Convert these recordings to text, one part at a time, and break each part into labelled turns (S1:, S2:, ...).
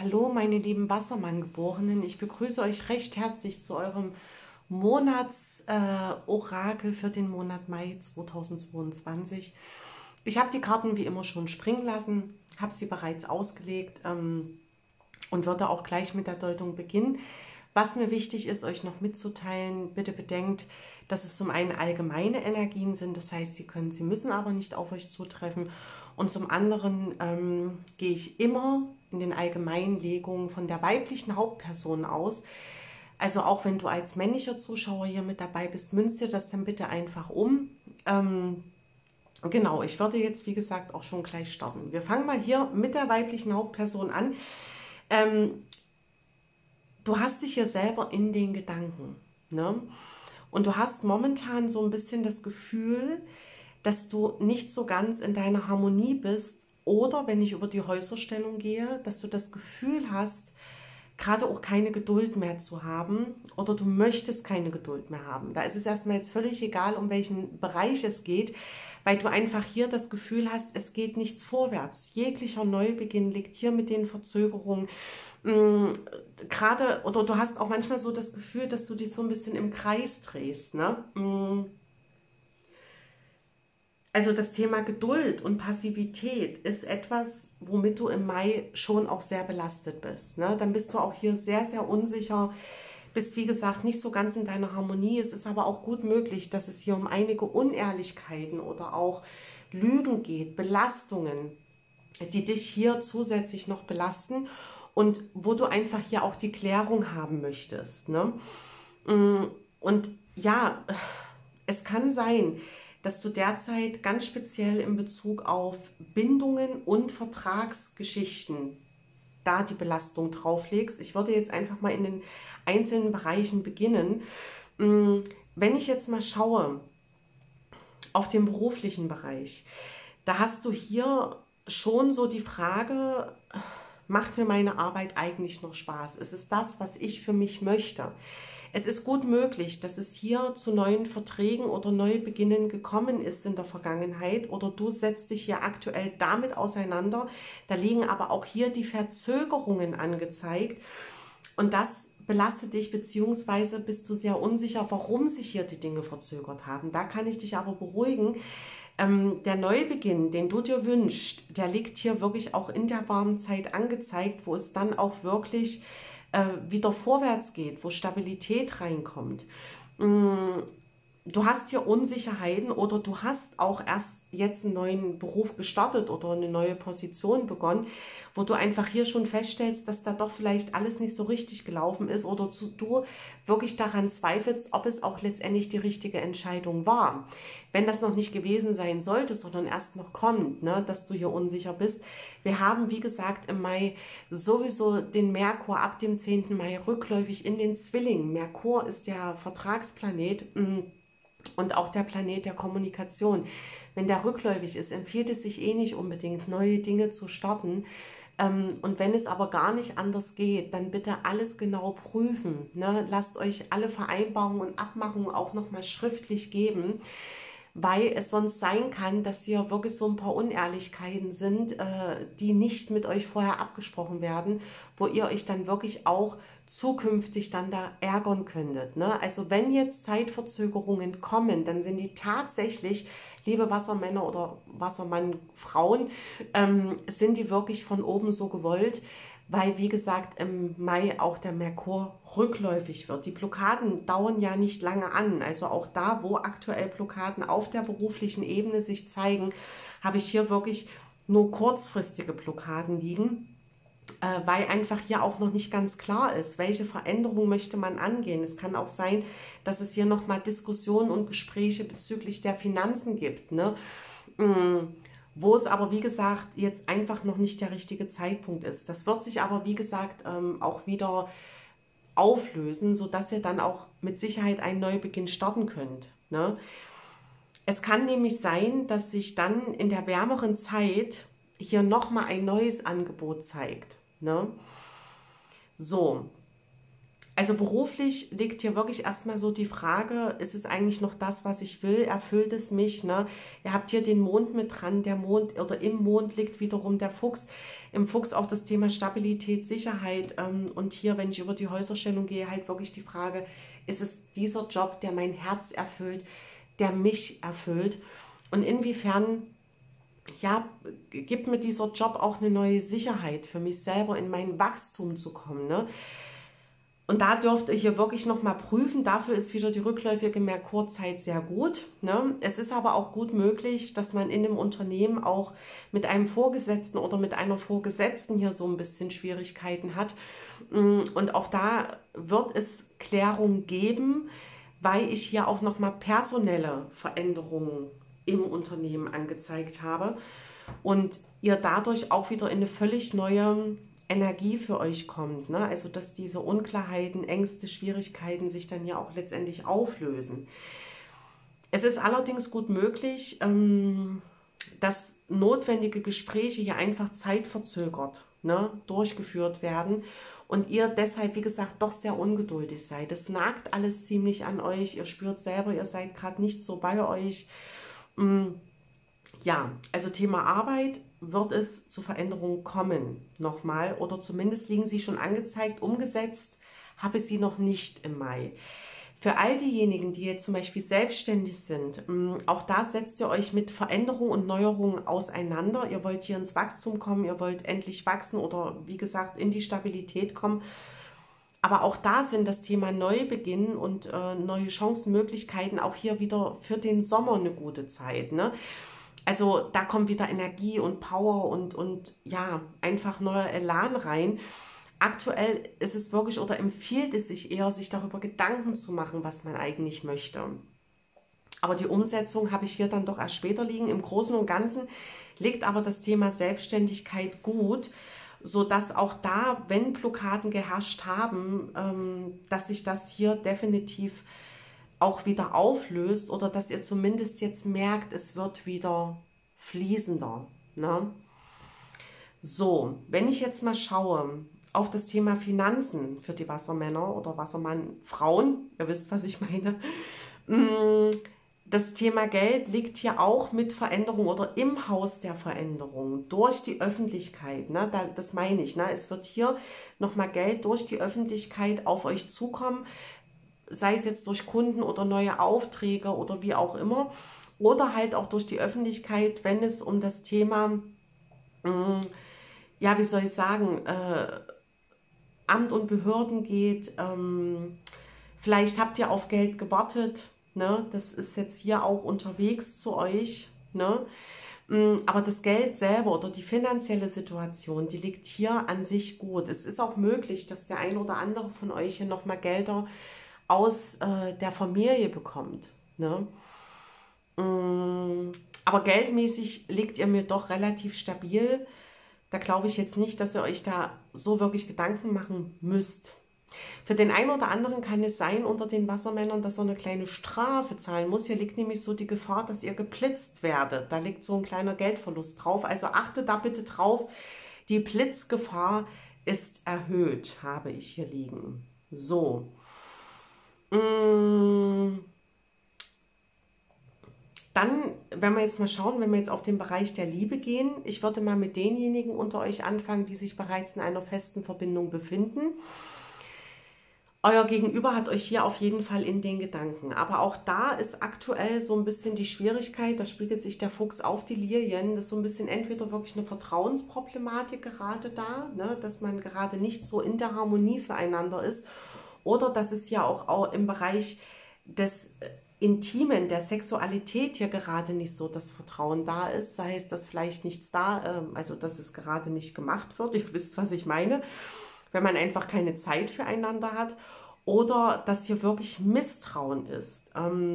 S1: Hallo, meine lieben Wassermann-Geborenen. Ich begrüße euch recht herzlich zu eurem Monatsorakel für den Monat Mai 2022. Ich habe die Karten wie immer schon springen lassen, habe sie bereits ausgelegt und würde auch gleich mit der Deutung beginnen. Was mir wichtig ist, euch noch mitzuteilen, bitte bedenkt, dass es zum einen allgemeine Energien sind, das heißt, sie müssen aber nicht auf euch zutreffen. Und zum anderen gehe ich immer in den allgemeinen Legungen von der weiblichen Hauptperson aus. Also auch wenn du als männlicher Zuschauer hier mit dabei bist, münzt dir das dann bitte einfach um. Genau, ich würde jetzt, wie gesagt, auch schon gleich starten. Wir fangen mal hier mit der weiblichen Hauptperson an. Du hast dich hier selber in den Gedanken, ne? Und du hast momentan so ein bisschen das Gefühl, dass du nicht so ganz in deiner Harmonie bist. Oder wenn ich über die Häuserstellung gehe, dass du das Gefühl hast, gerade auch keine Geduld mehr zu haben oder du möchtest keine Geduld mehr haben. Da ist es erstmal jetzt völlig egal, um welchen Bereich es geht, weil du einfach hier das Gefühl hast, es geht nichts vorwärts. Jeglicher Neubeginn liegt hier mit den Verzögerungen. Gerade, oder du hast auch manchmal so das Gefühl, dass du dich so ein bisschen im Kreis drehst, ne? Also das Thema Geduld und Passivität ist etwas, womit du im Mai schon auch sehr belastet bist, ne? Dann bist du auch hier sehr, sehr unsicher, bist wie gesagt nicht so ganz in deiner Harmonie. Es ist aber auch gut möglich, dass es hier um einige Unehrlichkeiten oder auch Lügen geht, Belastungen, die dich hier zusätzlich noch belasten und wo du einfach hier auch die Klärung haben möchtest, ne? Und ja, es kann sein, dass du derzeit ganz speziell in Bezug auf Bindungen und Vertragsgeschichten da die Belastung drauflegst. Ich würde jetzt einfach mal in den einzelnen Bereichen beginnen. Wenn ich jetzt mal schaue auf den beruflichen Bereich, da hast du hier schon so die Frage, macht mir meine Arbeit eigentlich noch Spaß? Ist es das, was ich für mich möchte? Es ist gut möglich, dass es hier zu neuen Verträgen oder Neubeginnen gekommen ist in der Vergangenheit oder du setzt dich hier aktuell damit auseinander. Da liegen aber auch hier die Verzögerungen angezeigt und das belastet dich, beziehungsweise bist du sehr unsicher, warum sich hier die Dinge verzögert haben. Da kann ich dich aber beruhigen. Der Neubeginn, den du dir wünschst, der liegt hier wirklich auch in der warmen Zeit angezeigt, wo es dann auch wirklich wieder vorwärts geht, wo Stabilität reinkommt. Du hast hier Unsicherheiten oder du hast auch erst jetzt einen neuen Beruf gestartet oder eine neue Position begonnen, wo du einfach hier schon feststellst, dass da doch vielleicht alles nicht so richtig gelaufen ist oder du wirklich daran zweifelst, ob es auch letztendlich die richtige Entscheidung war. Wenn das noch nicht gewesen sein sollte, sondern erst noch kommt, ne, dass du hier unsicher bist. Wir haben, wie gesagt, im Mai sowieso den Merkur ab dem 10. Mai rückläufig in den Zwillingen. Merkur ist der Vertragsplanet und auch der Planet der Kommunikation. Wenn der rückläufig ist, empfiehlt es sich eh nicht unbedingt, neue Dinge zu starten. Und wenn es aber gar nicht anders geht, dann bitte alles genau prüfen, ne? Lasst euch alle Vereinbarungen und Abmachungen auch nochmal schriftlich geben, weil es sonst sein kann, dass hier wirklich so ein paar Unehrlichkeiten sind, die nicht mit euch vorher abgesprochen werden, wo ihr euch dann wirklich auch zukünftig dann da ärgern könntet, ne? Also wenn jetzt Zeitverzögerungen kommen, dann sind die tatsächlich, liebe Wassermänner oder Wassermann-Frauen, sind die wirklich von oben so gewollt, weil, wie gesagt, im Mai auch der Merkur rückläufig wird. Die Blockaden dauern ja nicht lange an. Also auch da, wo aktuell Blockaden auf der beruflichen Ebene sich zeigen, habe ich hier wirklich nur kurzfristige Blockaden liegen, weil einfach hier auch noch nicht ganz klar ist, welche Veränderung möchte man angehen. Es kann auch sein, dass es hier nochmal Diskussionen und Gespräche bezüglich der Finanzen gibt, ne? Wo es aber, wie gesagt, jetzt einfach noch nicht der richtige Zeitpunkt ist. Das wird sich aber, wie gesagt, auch wieder auflösen, sodass ihr dann auch mit Sicherheit einen Neubeginn starten könnt, ne? Es kann nämlich sein, dass sich dann in der wärmeren Zeit hier nochmal ein neues Angebot zeigt, ne? So, also beruflich liegt hier wirklich erstmal so die Frage, ist es eigentlich noch das, was ich will? Erfüllt es mich, ne? Ihr habt hier den Mond mit dran, der Mond oder im Mond liegt wiederum der Fuchs. im Fuchs auch das Thema Stabilität, Sicherheit und hier, wenn ich über die Häuserstellung gehe, halt wirklich die Frage, ist es dieser Job, der mein Herz erfüllt, der mich erfüllt und inwiefern, ja, gibt mir dieser Job auch eine neue Sicherheit für mich selber in mein Wachstum zu kommen, ne? Und da dürft ihr hier wirklich nochmal prüfen. Dafür ist wieder die rückläufige Merkurzeit sehr gut, ne? Es ist aber auch gut möglich, dass man in einem Unternehmen auch mit einem Vorgesetzten oder mit einer Vorgesetzten hier so ein bisschen Schwierigkeiten hat. Und auch da wird es Klärung geben, weil ich hier auch nochmal personelle Veränderungen im Unternehmen angezeigt habe und ihr dadurch auch wieder in eine völlig neue Energie für euch kommt, ne? Also dass diese Unklarheiten, Ängste, Schwierigkeiten sich dann ja auch letztendlich auflösen. Es ist allerdings gut möglich, dass notwendige Gespräche hier einfach zeitverzögert, ne, durchgeführt werden und ihr deshalb, wie gesagt, doch sehr ungeduldig seid. Das nagt alles ziemlich an euch. Ihr spürt selber, ihr seid gerade nicht so bei euch. Ja, also Thema Arbeit wird es zu Veränderungen kommen, nochmal, oder zumindest liegen sie schon angezeigt, umgesetzt habe sie noch nicht im Mai. Für all diejenigen, die jetzt zum Beispiel selbstständig sind, auch da setzt ihr euch mit Veränderungen und Neuerungen auseinander. Ihr wollt hier ins Wachstum kommen, ihr wollt endlich wachsen oder wie gesagt in die Stabilität kommen. Aber auch da sind das Thema Neubeginn und neue Chancen, Möglichkeiten auch hier wieder für den Sommer eine gute Zeit, ne? Also da kommt wieder Energie und Power und ja, einfach neuer Elan rein. Aktuell ist es wirklich oder empfiehlt es sich eher, sich darüber Gedanken zu machen, was man eigentlich möchte. Aber die Umsetzung habe ich hier dann doch erst später liegen. Im Großen und Ganzen liegt aber das Thema Selbstständigkeit gut, sodass auch da, wenn Blockaden geherrscht haben, dass sich das hier definitiv auch wieder auflöst oder dass ihr zumindest jetzt merkt, es wird wieder fließender, ne? So, wenn ich jetzt mal schaue auf das Thema Finanzen für die Wassermänner oder Wassermann-Frauen, ihr wisst, was ich meine. Das Thema Geld liegt hier auch mit Veränderung oder im Haus der Veränderung durch die Öffentlichkeit, ne? Das meine ich, ne? Es wird hier nochmal Geld durch die Öffentlichkeit auf euch zukommen, sei es jetzt durch Kunden oder neue Aufträge oder wie auch immer, oder halt auch durch die Öffentlichkeit, wenn es um das Thema, ja, wie soll ich sagen, Amt und Behörden geht. Vielleicht habt ihr auf Geld gewartet, ne? Das ist jetzt hier auch unterwegs zu euch, ne? Aber das Geld selber oder die finanzielle Situation, die liegt hier an sich gut. Es ist auch möglich, dass der ein oder andere von euch hier nochmal Gelder aus der Familie bekommt, ne? Aber geldmäßig liegt ihr mir doch relativ stabil. Da glaube ich jetzt nicht, dass ihr euch da so wirklich Gedanken machen müsst. Für den einen oder anderen kann es sein unter den Wassermännern, dass er eine kleine Strafe zahlen muss. Hier liegt nämlich so die Gefahr, dass ihr geblitzt werdet. Da liegt so ein kleiner Geldverlust drauf. Also achtet da bitte drauf. Die Blitzgefahr ist erhöht, habe ich hier liegen. So. Dann, wenn wir jetzt mal schauen, wenn wir jetzt auf den Bereich der Liebe gehen, ich würde mal mit denjenigen unter euch anfangen, die sich bereits in einer festen Verbindung befinden. Euer Gegenüber hat euch hier auf jeden Fall in den Gedanken. Aber auch da ist aktuell so ein bisschen die Schwierigkeit, da spiegelt sich der Fuchs auf die Lilien, das ist so ein bisschen entweder wirklich eine Vertrauensproblematik gerade da, ne, dass man gerade nicht so in der Harmonie füreinander ist, oder dass es ja auch im Bereich des Intimen, der Sexualität hier gerade nicht so das Vertrauen da ist, sei es, dass vielleicht nichts da, also dass es gerade nicht gemacht wird, ihr wisst, was ich meine, wenn man einfach keine Zeit füreinander hat, oder dass hier wirklich Misstrauen ist.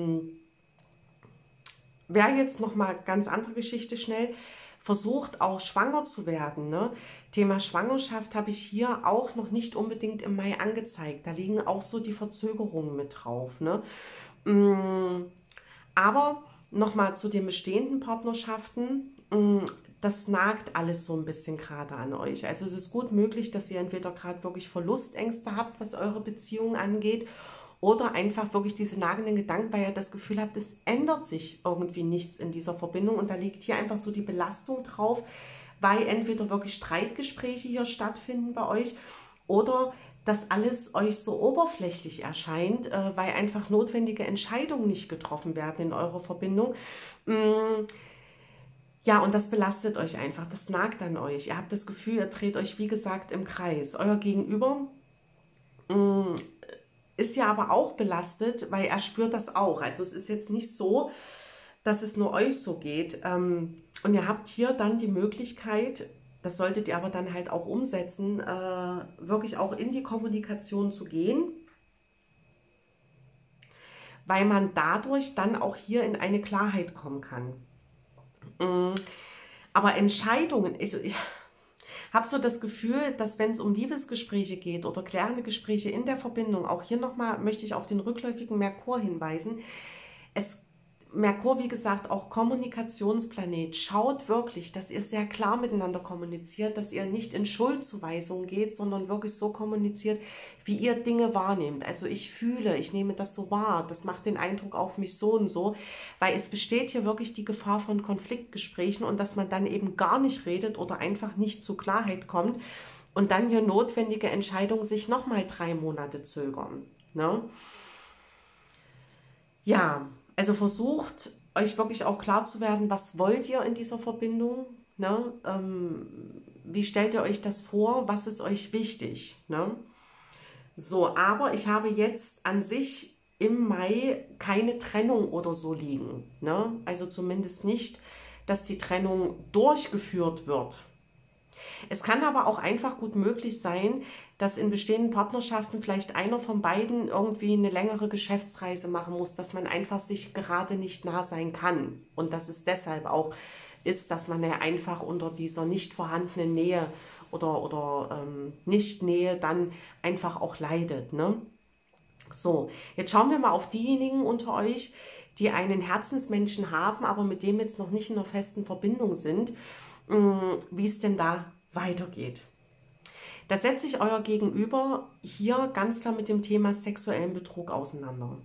S1: Wer jetzt nochmal ganz andere Geschichte schnell, versucht auch schwanger zu werden, ne? Thema Schwangerschaft habe ich hier auch noch nicht unbedingt im Mai angezeigt, da liegen auch so die Verzögerungen mit drauf, ne? Aber nochmal zu den bestehenden Partnerschaften, das nagt alles so ein bisschen gerade an euch. Also es ist gut möglich, dass ihr entweder gerade wirklich Verlustängste habt, was eure Beziehung angeht, oder einfach wirklich diese nagenden Gedanken, weil ihr das Gefühl habt, es ändert sich irgendwie nichts in dieser Verbindung und da liegt hier einfach so die Belastung drauf, weil entweder wirklich Streitgespräche hier stattfinden bei euch oder dass alles euch so oberflächlich erscheint, weil einfach notwendige Entscheidungen nicht getroffen werden in eurer Verbindung. Ja, und das belastet euch einfach, das nagt an euch. Ihr habt das Gefühl, ihr dreht euch, wie gesagt, im Kreis. Euer Gegenüber ist ja aber auch belastet, weil er spürt das auch. Also es ist jetzt nicht so, dass es nur euch so geht. Und ihr habt hier dann die Möglichkeit, das solltet ihr aber dann halt auch umsetzen, wirklich auch in die Kommunikation zu gehen, weil man dadurch dann auch hier in eine Klarheit kommen kann. Aber Entscheidungen, ich habe so das Gefühl, dass wenn es um Liebesgespräche geht oder klärende Gespräche in der Verbindung, auch hier nochmal möchte ich auf den rückläufigen Merkur hinweisen, Merkur, wie gesagt, auch Kommunikationsplanet. Schaut wirklich, dass ihr sehr klar miteinander kommuniziert, dass ihr nicht in Schuldzuweisungen geht, sondern wirklich so kommuniziert, wie ihr Dinge wahrnehmt. Also ich fühle, ich nehme das so wahr, das macht den Eindruck auf mich so und so, weil es besteht hier wirklich die Gefahr von Konfliktgesprächen und dass man dann eben gar nicht redet oder einfach nicht zur Klarheit kommt und dann hier notwendige Entscheidungen sich nochmal 3 Monate zögern. Ne? Ja, also versucht euch wirklich auch klar zu werden, was wollt ihr in dieser Verbindung, ne? Wie stellt ihr euch das vor, was ist euch wichtig, ne? So, aber ich habe jetzt an sich im Mai keine Trennung oder so liegen, ne? Also zumindest nicht, dass die Trennung durchgeführt wird. Es kann aber auch einfach gut möglich sein, dass in bestehenden Partnerschaften vielleicht einer von beiden irgendwie eine längere Geschäftsreise machen muss, dass man einfach sich gerade nicht nah sein kann. Und dass es deshalb auch ist, dass man ja einfach unter dieser nicht vorhandenen Nähe oder Nicht-Nähe dann einfach auch leidet. Ne? So, jetzt schauen wir mal auf diejenigen unter euch, die einen Herzensmenschen haben, aber mit dem jetzt noch nicht in einer festen Verbindung sind, wie es denn da weitergeht. Da setzt sich euer Gegenüber hier ganz klar mit dem Thema sexuellen Betrug auseinander.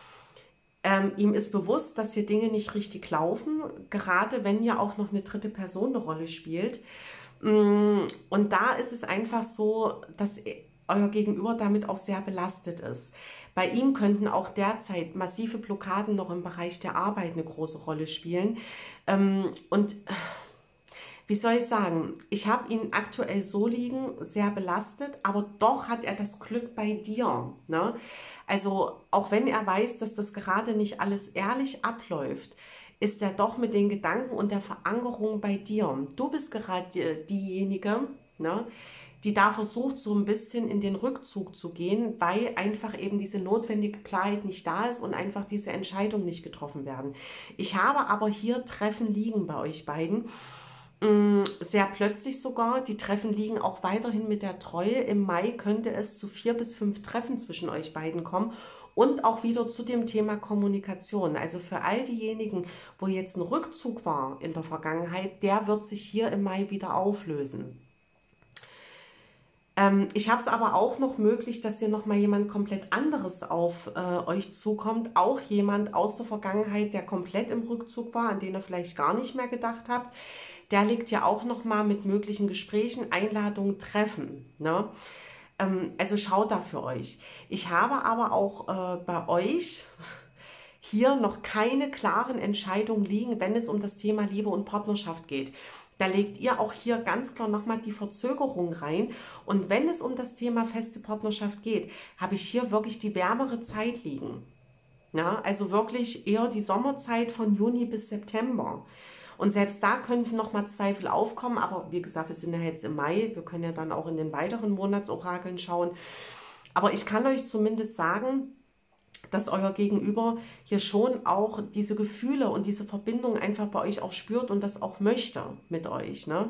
S1: Ihm ist bewusst, dass hier Dinge nicht richtig laufen, gerade wenn ja auch noch eine dritte Person eine Rolle spielt. Und da ist es einfach so, dass euer Gegenüber damit auch sehr belastet ist. Bei ihm könnten auch derzeit massive Blockaden noch im Bereich der Arbeit eine große Rolle spielen. Und wie soll ich sagen, ich habe ihn aktuell so liegen, sehr belastet, aber doch hat er das Glück bei dir. Ne? Also auch wenn er weiß, dass das gerade nicht alles ehrlich abläuft, ist er doch mit den Gedanken und der Verankerung bei dir. Du bist gerade diejenige, ne, die da versucht, so ein bisschen in den Rückzug zu gehen, weil einfach eben diese notwendige Klarheit nicht da ist und einfach diese Entscheidungen nicht getroffen werden. Ich habe aber hier Treffen liegen bei euch beiden. Sehr plötzlich sogar. Die Treffen liegen auch weiterhin mit der Treue. Im Mai könnte es zu 4 bis 5 Treffen zwischen euch beiden kommen und auch wieder zu dem Thema Kommunikation. Also für all diejenigen, wo jetzt ein Rückzug war in der Vergangenheit, der wird sich hier im Mai wieder auflösen. Ich habe es aber auch noch möglich, dass hier nochmal jemand komplett anderes auf euch zukommt. Auch jemand aus der Vergangenheit, der komplett im Rückzug war, an den ihr vielleicht gar nicht mehr gedacht habt. Der liegt ja auch nochmal mit möglichen Gesprächen, Einladungen, Treffen. Ne? Also schaut da für euch. Ich habe aber auch bei euch hier noch keine klaren Entscheidungen liegen, wenn es um das Thema Liebe und Partnerschaft geht. Da legt ihr auch hier ganz klar nochmal die Verzögerung rein. Und wenn es um das Thema feste Partnerschaft geht, habe ich hier wirklich die wärmere Zeit liegen. Ja, also wirklich eher die Sommerzeit von Juni bis September. Und selbst da könnten nochmal Zweifel aufkommen, aber wie gesagt, wir sind ja jetzt im Mai, wir können ja dann auch in den weiteren Monatsorakeln schauen. Aber ich kann euch zumindest sagen, dass euer Gegenüber hier schon auch diese Gefühle und diese Verbindung einfach bei euch auch spürt und das auch möchte mit euch. Ne?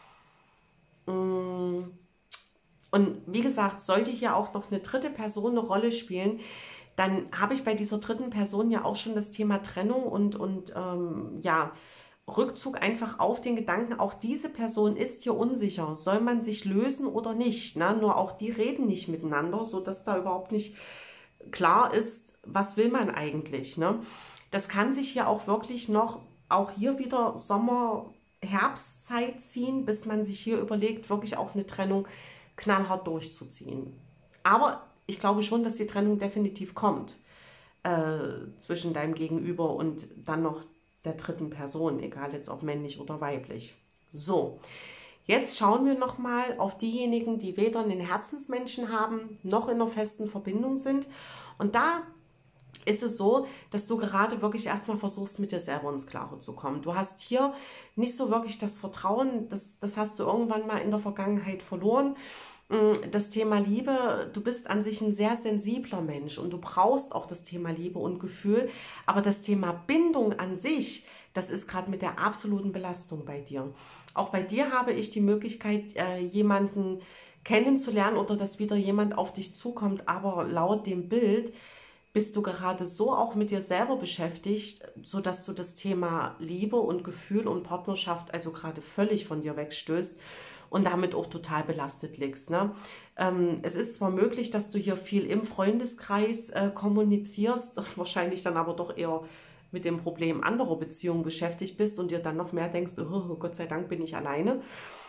S1: Und wie gesagt, sollte hier auch noch eine dritte Person eine Rolle spielen, dann habe ich bei dieser dritten Person ja auch schon das Thema Trennung und ja, Rückzug einfach auf den Gedanken, auch diese Person ist hier unsicher, soll man sich lösen oder nicht, ne? Nur auch die reden nicht miteinander, sodass da überhaupt nicht klar ist, was will man eigentlich, ne? Das kann sich hier auch wirklich noch, auch hier wieder Sommer, Herbstzeit ziehen, bis man sich hier überlegt, wirklich auch eine Trennung knallhart durchzuziehen. Aber ich glaube schon, dass die Trennung definitiv kommt zwischen deinem Gegenüber und dann noch der dritten Person, egal jetzt ob männlich oder weiblich. So, jetzt schauen wir nochmal auf diejenigen, die weder einen Herzensmenschen haben, noch in einer festen Verbindung sind. Und da ist es so, dass du gerade wirklich erstmal versuchst, mit dir selber ins Klare zu kommen. Du hast hier nicht so wirklich das Vertrauen, das hast du irgendwann mal in der Vergangenheit verloren. Das Thema Liebe, du bist an sich ein sehr sensibler Mensch und du brauchst auch das Thema Liebe und Gefühl, aber das Thema Bindung an sich, das ist gerade mit der absoluten Belastung bei dir. Auch bei dir habe ich die Möglichkeit, jemanden kennenzulernen oder dass wieder jemand auf dich zukommt, aber laut dem Bild bist du gerade so auch mit dir selber beschäftigt, sodass du das Thema Liebe und Gefühl und Partnerschaft also gerade völlig von dir wegstößt und damit auch total belastet liegst. Ne? Es ist zwar möglich, dass du hier viel im Freundeskreis kommunizierst, wahrscheinlich dann aber doch eher mit dem Problem anderer Beziehungen beschäftigt bist und dir dann noch mehr denkst, oh, Gott sei Dank bin ich alleine.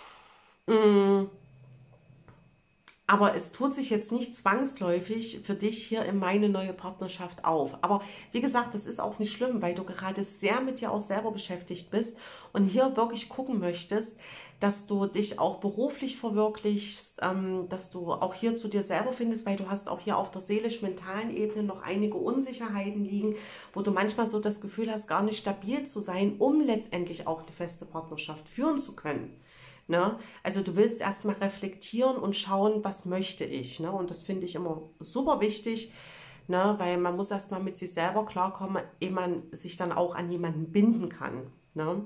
S1: Aber es tut sich jetzt nicht zwangsläufig für dich hier in meine neue Partnerschaft auf. Aber wie gesagt, das ist auch nicht schlimm, weil du gerade sehr mit dir auch selber beschäftigt bist und hier wirklich gucken möchtest, dass du dich auch beruflich verwirklichst, dass du auch hier zu dir selber findest, weil du hast auch hier auf der seelisch-mentalen Ebene noch einige Unsicherheiten liegen, wo du manchmal so das Gefühl hast, gar nicht stabil zu sein, um letztendlich auch eine feste Partnerschaft führen zu können. Ne? Also du willst erstmal reflektieren und schauen, was möchte ich. Ne? Und das finde ich immer super wichtig, ne? Weil man muss erstmal mit sich selber klarkommen, ehe man sich dann auch an jemanden binden kann. Ne?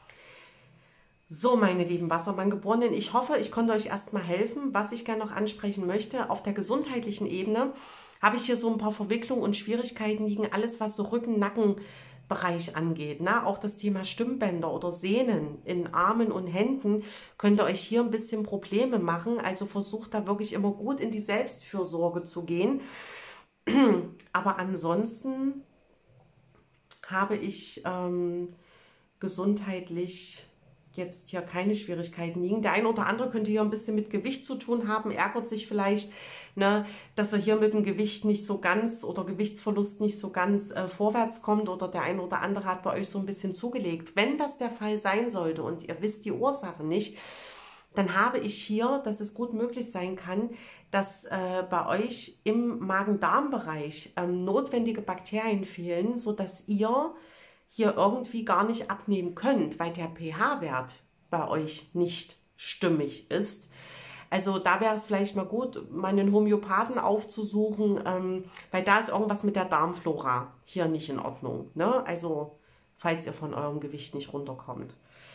S1: So, meine lieben Wassermann-Geborenen, ich hoffe, ich konnte euch erstmal helfen. Was ich gerne noch ansprechen möchte, auf der gesundheitlichen Ebene habe ich hier so ein paar Verwicklungen und Schwierigkeiten liegen, alles was so Rücken, Nacken Bereich angeht. Ne? Auch das Thema Stimmbänder oder Sehnen in Armen und Händen könnte euch hier ein bisschen Probleme machen. Also versucht da wirklich immer gut in die Selbstfürsorge zu gehen. Aber ansonsten habe ich gesundheitlich jetzt hier keine Schwierigkeiten liegen. Der eine oder andere könnte hier ein bisschen mit Gewicht zu tun haben, ärgert sich vielleicht, ne, dass er hier mit dem Gewicht nicht so ganz oder Gewichtsverlust nicht so ganz vorwärts kommt oder der eine oder andere hat bei euch so ein bisschen zugelegt. Wenn das der Fall sein sollte und ihr wisst die Ursache nicht, dann habe ich hier, dass es gut möglich sein kann, dass bei euch im Magen-Darm-Bereich notwendige Bakterien fehlen, sodass ihr hier irgendwie gar nicht abnehmen könnt, weil der pH-Wert bei euch nicht stimmig ist. Also da wäre es vielleicht mal gut, mal einen Homöopathen aufzusuchen, weil da ist irgendwas mit der Darmflora hier nicht in Ordnung. Ne? Also falls ihr von eurem Gewicht nicht runterkommt.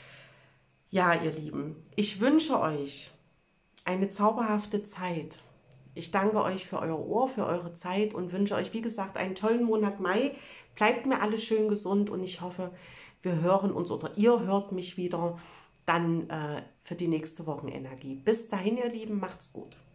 S1: Ja, ihr Lieben, ich wünsche euch eine zauberhafte Zeit. Ich danke euch für euer Ohr, für eure Zeit und wünsche euch, wie gesagt, einen tollen Monat Mai. Bleibt mir alle schön gesund und ich hoffe, wir hören uns oder ihr hört mich wieder dann für die nächste Wochenenergie. Bis dahin, ihr Lieben, macht's gut.